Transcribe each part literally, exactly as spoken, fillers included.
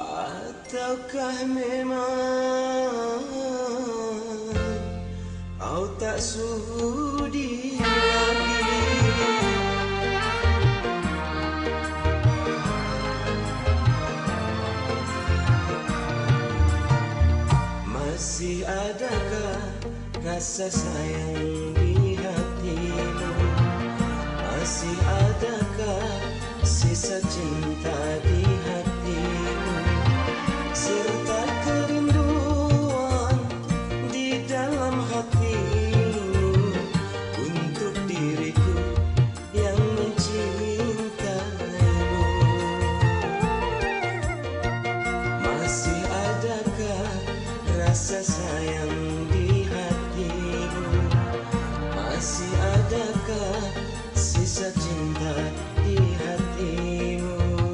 Ataukah memang kau tak sudi lagi? Masih adakah rasa sayang di hatimu? Masih adakah sisa cinta di hatimu? Serta kerinduan di dalam hatimu untuk diriku yang mencintaimu. Masih adakah rasa sayang di hatimu? Masih adakah sisa cinta di hatimu?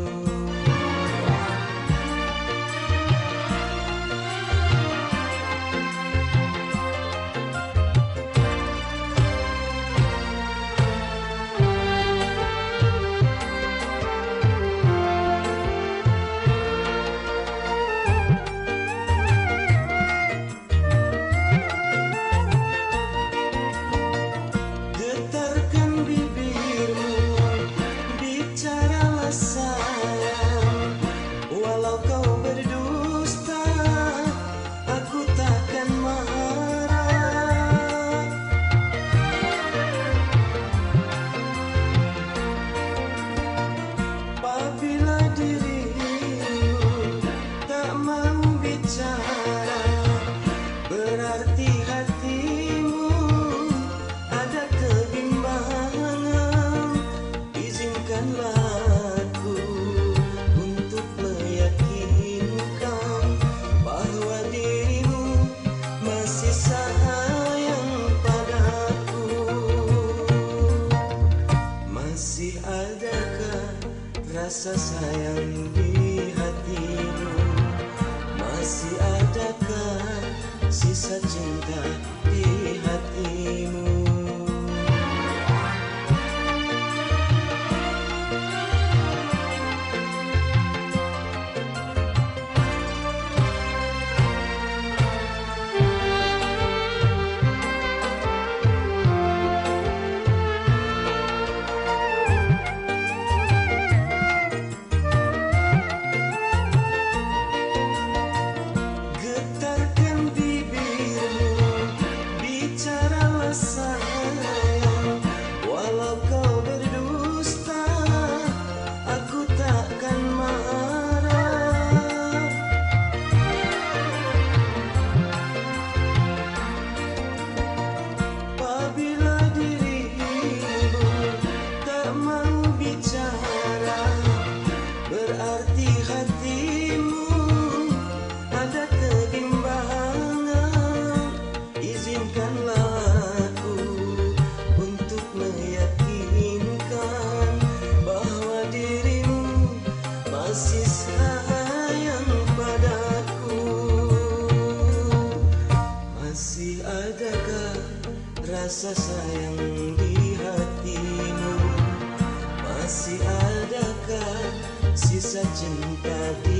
Walau kau berdusta, aku takkan marah. Apabila dirimu tak mau bicara, berarti hatimu ada kebimbangan. Izinkanlah aku untuk meyakinkan bahwa dirimu masih sayang padaku. Masih adakah rasa sayang di hatimu? Masih adakah sisa cinta di hatimu? Walau kau berdusta, aku takkan marah. Apabila dirimu tak mau bicara, berarti hatimu ada kebimbangan. Izinkanlah aku untuk meyakinkan bahwa dirimu masih sayang padaku. Masih adakah rasa sayang di hatimu? Masih adakah sisa cinta di